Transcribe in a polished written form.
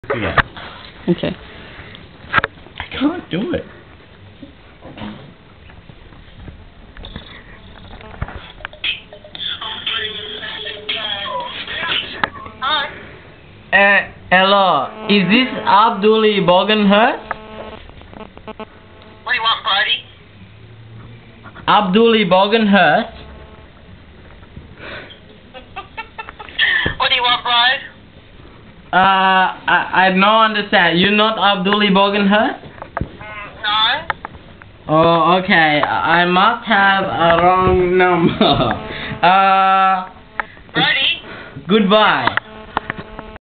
Yeah. Okay. I can't do it. Hello, is this Abdulli Bogenhurst? What do you want, Brody? Abdulli Bogenhurst? What do you want, Brody? I don't understand. You're not Abdulli Bogenhurst? No. Oh, okay. I must have a wrong number. Brody? Goodbye.